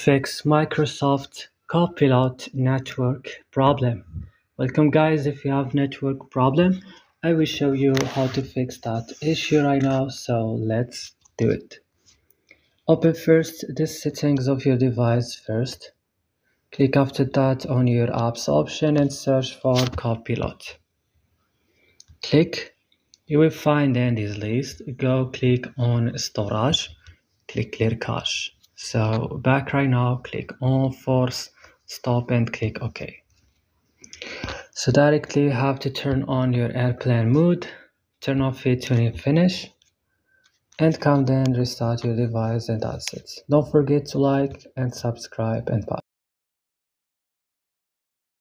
fix Microsoft Copilot network problem. Welcome guys, if you have network problem, I will show you how to fix that issue right now, so let's do it. Open first the settings of your device first. Click after that on your apps option and search for Copilot. Click, you will find in this list, go click on storage, click clear cache. So back right now, click on force stop and click OK. So directly you have to turn on your airplane mode, turn off it when you finish, and come then restart your device, and that's it. Don't forget to like and subscribe and bye.